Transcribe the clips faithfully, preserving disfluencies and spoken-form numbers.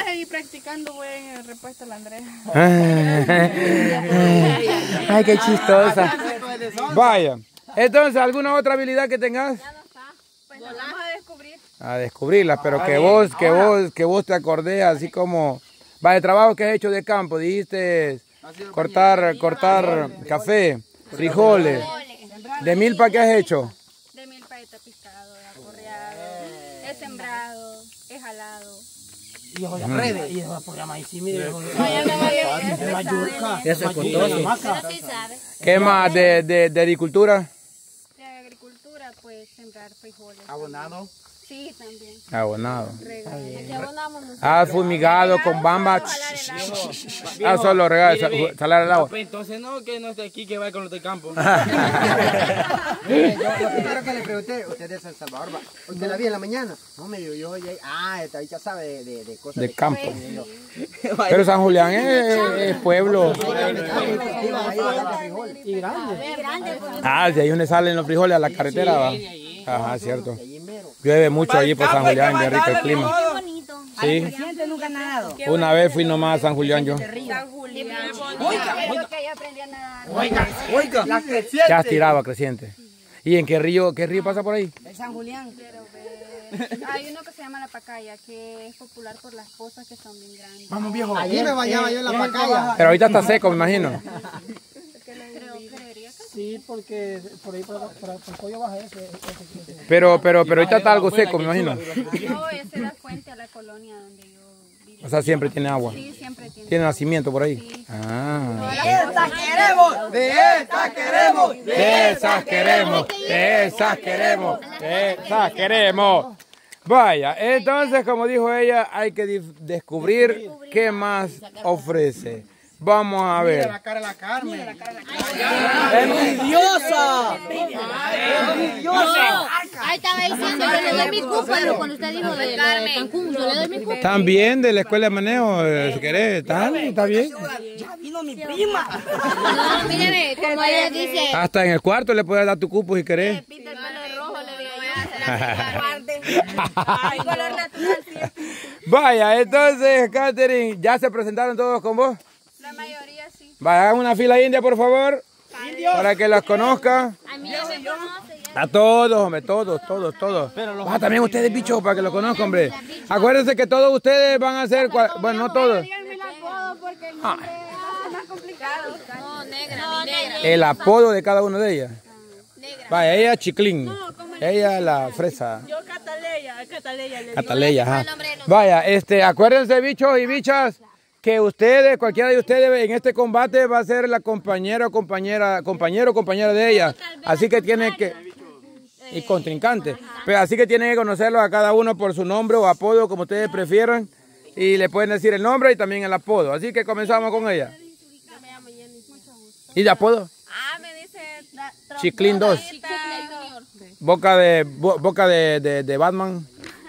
apenas ahí practicando voy en respuesta a la Andrea. Ay, qué chistosa. Vaya. Entonces, ¿alguna otra habilidad que tengas? Ya no está. Pues nos vamos a descubrir. A descubrirla, pero que vos, que vos, que vos te acordés así como... Vaya, trabajo que has hecho de campo, dijiste cortar, cortar café, frijoles. ¿De milpa qué has hecho? De milpa he pescado, he aporreado, he sembrado, he jalado. Y yo ya redes, y yo por llamar y sí, mire, No, ya no vale. de mayurca, Ya se contó. Pero sí sabe. ¿Qué más de, de, de agricultura? De agricultura, pues sembrar frijoles. abonado. Sí, también. Abonado. Regar. Aquí abonamos nosotros. Ah, fumigado con bamba. Ah, solo regar, salar el agua. Entonces no, que no esté aquí, que vaya con los del campo. Mire, yo lo primero que le pregunté, usted es de San Salvador, ¿va? ¿Usted la vi en la mañana? No, me dijo yo, ya- ah, esta bicha sabe de, de, de cosas De de campo. Me dijo, Pero San Julián es, es pueblo. y grande. Ah, de ahí donde salen los frijoles a la carretera, va. Ajá, cierto. Llueve mucho allí por San Julián, de rico el clima. Qué bonito. Sí. nunca nadado. Una vez fui nomás a San Julián yo. San Julián. Creo que yo aprendí a nadar. Oiga, oiga, la creciente. Ya tiraba creciente. ¿Y en qué río, qué río pasa por ahí? El San Julián. Quiero ver. Hay uno que se llama La Pacaya, que es popular por las pozas que son bien grandes. Vamos, viejo. Allí me bañaba yo en la pacaya. Pero ahorita está seco, me imagino. Creo, creería que sí. Sí, porque por ahí, por, por, por el pollo baja ese. Pero, pero, pero ahorita está algo seco, me imagino. No, esa es la fuente a la colonia donde yo vivo. O sea, siempre tiene agua. Sí, siempre tiene. Tiene nacimiento por ahí. Ah. ¡Esta queremos! ¡De esta queremos! De esas queremos, de esas queremos, de esas queremos. Vaya, entonces como dijo ella, hay que descubrir qué más ofrece. Vamos a ver. La cara de la Carmen. ¡Envidiosa! ¡Envidiosa! Ahí estaba diciendo, yo le doy mi cupo, pero cuando usted dijo de, de Cancún, yo le doy mi cupo. También de la escuela de manejo, eh, si querés, está, está bien. ¡Ya vino mi prima! No, míreme, como ella dice, Hasta en el cuarto le puedes dar tu cupo si querés. Pinta el pelo rojo, le digo yo. Ay, color natural, sí. Vaya, entonces, Catherine, ¿ya se presentaron todos con vos? La mayoría sí. Vaya, hagan una fila india, por favor, para que las conozca. a mí ya me conoce. A todos, hombre, todos, todos, todos. Ah, también ustedes, bichos, para que lo conozcan, hombre. Acuérdense que todos ustedes van a ser, cua- bueno, no todos. Díganme el apodo porque el nombre es más complicado. No, negra, mi negra. El apodo de cada uno de ellas. Vaya, ella Chiclín. Ella la fresa. Yo Cataleya, Cataleya le digo. Cataleya, ajá. Vaya, este, acuérdense, bichos y bichas, que ustedes, cualquiera de ustedes en este combate va a ser la compañera o compañera, compañero o compañera de ella. Así que tiene que... Y contrincante. Pero así que tienen que conocerlos a cada uno por su nombre o apodo, como ustedes prefieran. Y le pueden decir el nombre y también el apodo. Así que comenzamos con ella. ¿Y de apodo? Ah, me dice Chiclín dos. Boca de, bo- boca de, de, de Batman.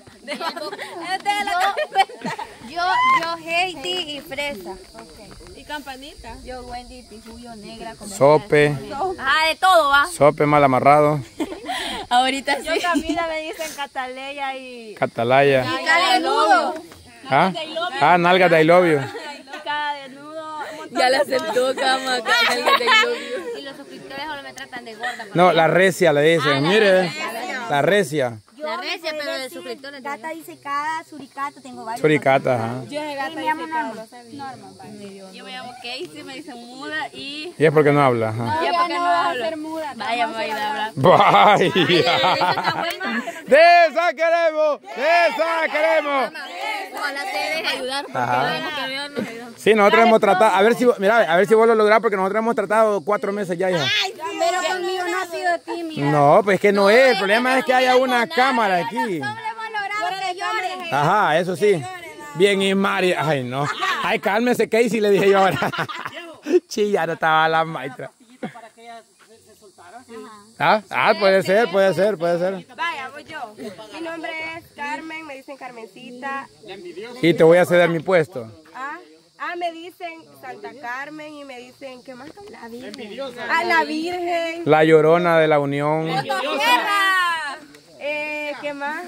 Yo, yo Heidi y Fresa. y campanita. Yo Wendy, Pijuyo, negra, como Sope. Ah, de todo, va. Sope mal amarrado. Ahorita sí. Yo Camila me dicen Cataleya y Catalaya. Y cada desnudo. ¿Ah? Ah, nalgas de I love you. cada desnudo. un montón Ya la de cosas. aceptó, cama. Y los suscriptores solo me tratan de gorda. No, la recia le dicen. Mire, la recia. La recia, pero de suscriptores. Gata dice cada, suricata, tengo varios. Suricata, ajá. Yo de gata me dice llamo cada, Norma. lo sabía. Norma, vale. Yo me llamo Casey, me dicen muda y... Y es porque no habla. Ajá. Ya porque no vas a ser muda. Vaya, me voy a hablar. Vaya. De esa queremos, de esa queremos. Ojalá te deje ayudar. Porque Ajá. vemos que Dios nos ayuda. Sí, nosotros hemos tratado, a ver si, mira, a ver si vos lo lográs porque nosotros hemos tratado cuatro meses ya, hija. Pero conmigo no ha sido tímida. No, pues que no es, el problema es que haya una cámara aquí. Hemos logrado que llore. Ajá, eso sí. Bien, y Mari, ay no. Ay, cálmese, Casey, le dije yo ahora. Chilla, no estaba la maestra. Ah, ah, puede ser, puede ser, puede ser. Vaya, voy yo. Mi nombre es Carmen, me dicen Carmencita. Y te voy a ceder mi puesto. Ah, ah, me dicen Santa Carmen y me dicen, ¿qué más? La Virgen. Ah, la Virgen. La Llorona de la Unión. ¡Tierra! Eh, ¿qué más?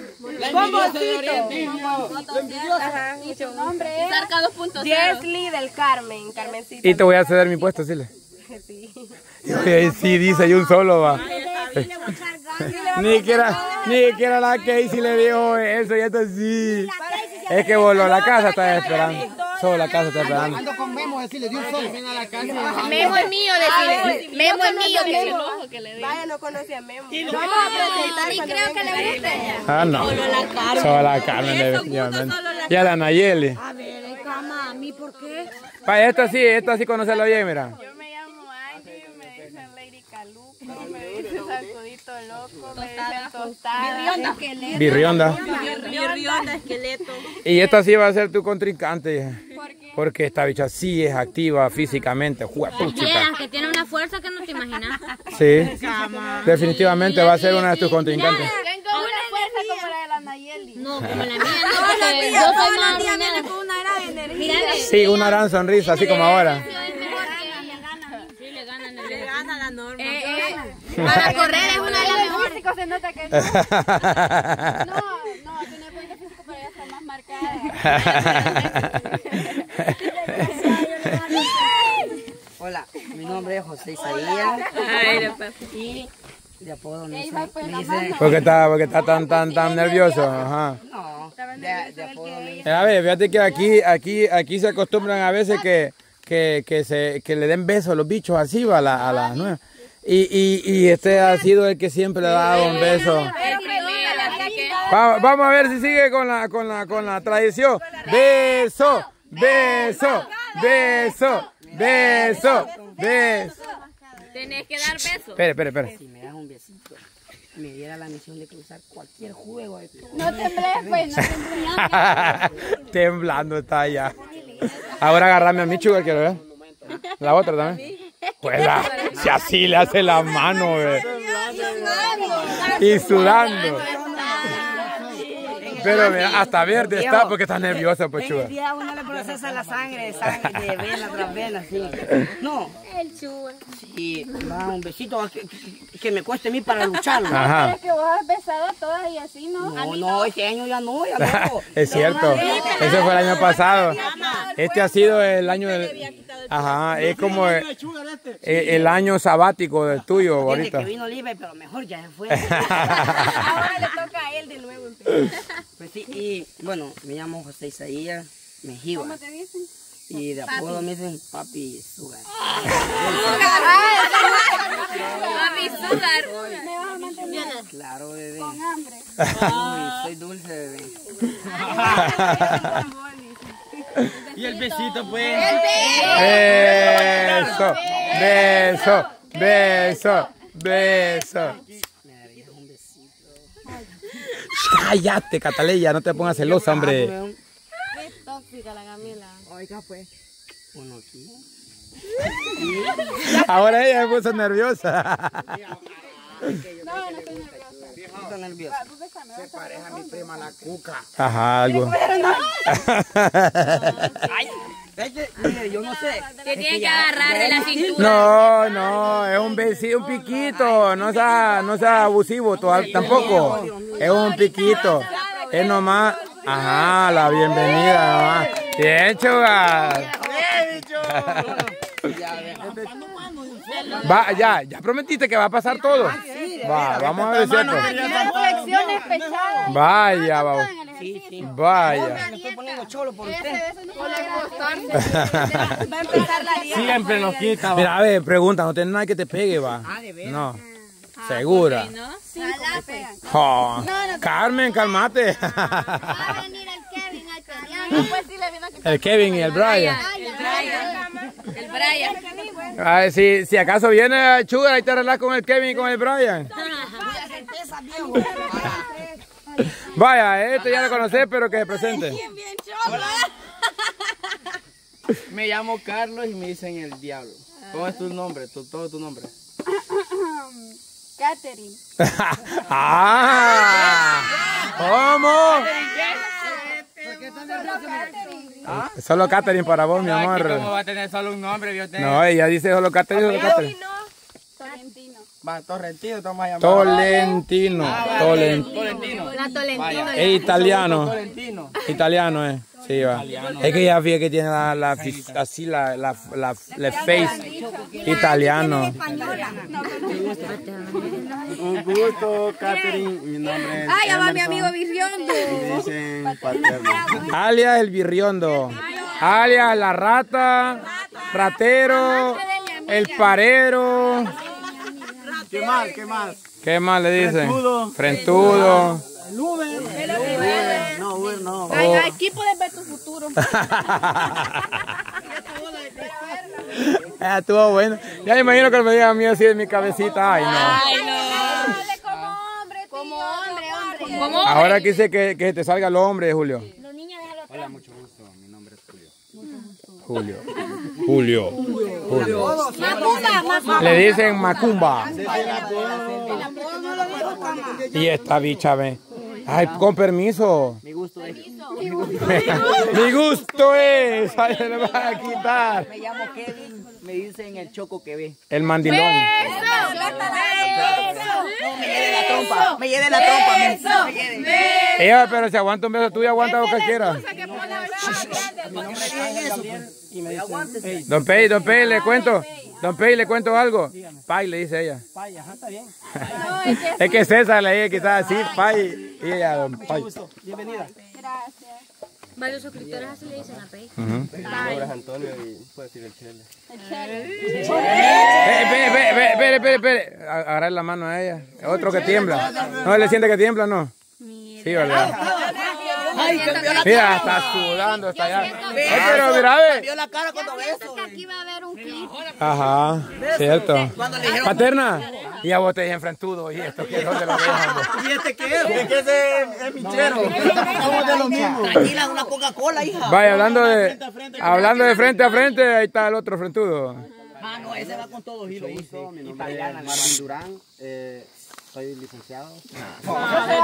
Ajá, mucho nombre. Sarca dos punto cero. Jesly del Carmen, Carmencita. Y te voy a ceder mi puesto, Sile. Sí. Oye, sí, dice, y un solo va. Ni siquiera, ni siquiera la Casey le dijo eso, y esto sí. Es que voló, la casa está esperando. Solo la casa está esperando. Ando con Memo, decirle, de un solo. Memo es mío, decirle. Memo es mío, que Vaya, no conoce a Memo. No, pero sí creo que le gusta. Ah, no. Solo la Carmen, definitivamente. Y a la Nayeli. A ver, cama, ¿a mí por qué? Pa, esto sí, esto sí conocerlo bien, mira. Yo me llamo Angie, me dicen Lady Caluco, me dicen Sacudito Loco, me dicen Tostada. Birrionda. Birrionda, esqueleto. Y esta sí va a ser tu contrincante. Porque esta bicha sí es activa físicamente. Juepuchica. Que tiene una fuerza que no te imaginas. Sí. Definitivamente va a ser una de tus contrincantes. Tengo una fuerza como la de la Nayeli. No, como la mía, no, porque yo soy más ordenada. Con una gran energía. Mírale. Sí, una gran sonrisa, así como ahora. Sí, le ganan. Le gana la norma. Eh, eh, para correr es una de las mejores. Físico se nota que no. No, no, tiene buen físico, pero ella está más marcada. Hola, mi nombre es José Isaías. Ay, Y de apodo me Ella dicen... fue me la dicen- mamá. Porque está, porque está tan, tan, tan nervioso. Ajá. No, de, de apodo me dicen... A ver, fíjate que aquí, aquí, aquí se acostumbran a veces que, que, que, se, que le den besos a los bichos así va, a la, a la nueva. Y, y, y este ha sido el que siempre le ha dado un beso. Vamos, vamos a ver si sigue con la, con la, con la tradición. Beso, beso, beso, beso, beso. Tenés que dar besos. Espere, espere, espere. Si me das un besito, me diera la misión de cruzar cualquier juego de todo. No temblé, pues, no temblé. Temblando está ya. Ahora agarrame a mi chuga, quiero ver. La otra también. Pues la, si así le hace la mano, ve. Y sudando. Pero mira, hasta verde está porque está nerviosa, pues En chuga. el día uno le procesa la sangre, sangre de vena tras vena, sí. No. El chuga. Sí, va, un besito que, que, que me cueste a mí para lucharlo. Ajá. Es que vos has besado a todas y así, ¿no? No, no, este año ya no, ya no. Es cierto. Ese fue el año pasado. Este ha sido el año del... Ajá, es como el, el año sabático del tuyo Desde ahorita. que vino libre, pero mejor ya se fue. Ahora le toca a él de nuevo. Pues sí, y bueno, me llamo José Isaías Mejiva. ¿Cómo te dicen? Y de apodo me dicen Papi Sugar. Papi Sugar. Me vas a mantener Claro, bebé. con hambre. Uy, soy dulce, bebé. Y el besito, pues. Beso, beso, beso, beso. Me darías un besito. Cállate, Cataleya, no te pongas celosa, hombre. Qué tóxica la Camila. Oiga, pues. Uno aquí. Ahora ella se puso nerviosa. No, no estoy nerviosa. Estoy nervioso. Ajá, algo. Ay, es que, mire, yo no sé. Te tiene que agarrar de la cintura. No, no, es un besito, un piquito, no sea, no sea abusivo toda- tampoco. Es un piquito. Es nomás, ajá, la bienvenida nomás. Bien, chuga. Va, ya, ya prometiste que va a pasar todo. Va, vamos a ver si es cierto. Tiene flexiones pesadas. Vaya, va. Sí, sí. Vaya. Me estoy poniendo cholo por usted. Va a empezar la dieta. Siempre nos quita. Mira, a ver, pregunta, no tiene nada que te pegue, va. No. Segura. Ojalá pegan. Oh, Carmen, calmate. Va a venir el Kevin al pelear. Pues sí le vino a quitar. El Kevin y el Brian. El Brian. El Brian. Ay, si, si acaso viene Sugar, ahí te arreglas con el Kevin y con el Brian. Vaya, este ya lo conocés, pero que se presente. Me llamo Carlos y me dicen el diablo. ¿Cómo es tu nombre? Tu, todo tu nombre. Catherine. ah, ¿Cómo? Solo Catherine para vos, mi amor. ¿Cómo va a tener solo un nombre? Yo te... No, ella dice solo Catherine, solo Catherine. Sorrentino. Va, Torrentino, estamos llamando. Tolentino. Tolentino. Tolentino. La Tolentino. Es italiano. Tolentino. Italiano, eh. Sí, va. Es que ya fíjate que tiene la, la, así la, la, la, la face italiano. Un gusto, Catherine. Mi nombre es. Ay, ya va mi Emerson. amigo Virriondo. Me dicen paterno. Alias el birriondo. Alias la rata. Ratero. El parero. ¿Qué más? ¿Qué más? ¿Qué más le dicen? Frentudo. Frentudo. El Uber. No, Uber no. Ay, aquí puedes ver tu futuro. Ah, estuvo bueno. Ya me imagino que me digan a mí así en mi cabecita. Ay, no. Como hombre, como hombre, hombre. Ahora quise que, que te salga el hombre, Julio. Los niños déjalo atrás. Hola, mucho gusto. Mi nombre es Julio. Julio. Julio. Julio. Macumba, macumba. Le dicen Macumba. Y esta bicha, ve. Ay, con permiso. Mi gusto es. Mi gusto es. Ay, se le va a quitar. Me llamo Kevin, me dicen el choco que ve. El mandilón. Me lleve la trompa, me lleve la trompa. Me, me lleve. Ella, pero si aguanta un beso tuyo, aguanta lo que quiera. Y me dicen, hey, Don Pei, Don Pei, le cuento. Don Pei, le cuento algo. Pai, le dice ella. Pai, ajá, está bien. Es que César le dice quizás así, Pai. Y ella, Don Pai. Bienvenida. Varios suscriptores así le dicen a Pei. Ujú. Mi nombre es Antonio y puedo decir el Chele. Eh, Espere, espere, espere, espere, espere. Agarrar la mano a ella. Otro que tiembla. ¿No le siente que tiembla, no? Sí, ¿verdad? Mira, está sudando, está allá. Eh, pero mira, ve. Vio la cara cuando ve eso. Aquí va a haber un clip. Ajá, cierto. Paterna. Y a vos te dije enfrentudo. ¿Y esto qué? ¿Dónde lo dejan? ¿Y este qué es? Es que ese es michero. Somos de lo mismo. Tranquila, una Coca-Cola, hija. Vaya, hablando de, hablando de frente a frente, ahí está el otro frentudo. Ah, no, ese va con todo hilo. Mi nombre es Marvin Durán. Eh, soy licenciado.